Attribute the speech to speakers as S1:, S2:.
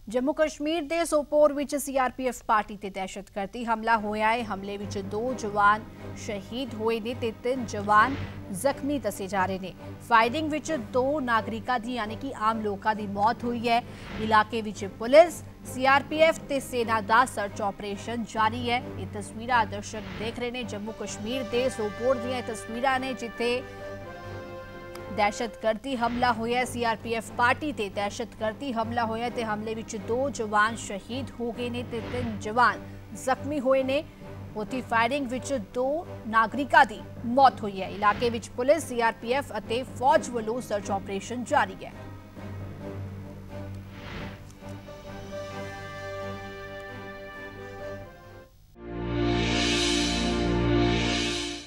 S1: जम्मू कश्मीर के सोपोर विच CRPF party ते दहशतगर्दी हमला होया है। हमले विच 2 जवान शहीद होए ने ते 3 जवान जख्मी दसे जा रहे ने। फायरिंग विच 2 नागरिकां दी यानी कि आम लोकां दी मौत हुई है। इलाके विच पुलिस CRPF ते सेना दा सर्च ऑपरेशन जारी है। ये तस्वीरां दर्शक देख रहे ने जम्मू कश्मीर के सोपोर दी तस्वीरां ने जिथे दहशतगर्दी हमला होया। CRPF पार्टी ते दहशतगर्दी हमला होया ते हमले विच 2 जवान शहीद हो गए ने ते 3 जवान जख्मी होए ने। होती फायरिंग विच 2 नागरिकां दी मौत हुई है। इलाके विच पुलिस CRPF अते फौज वालों सर्च ऑपरेशन जारी है।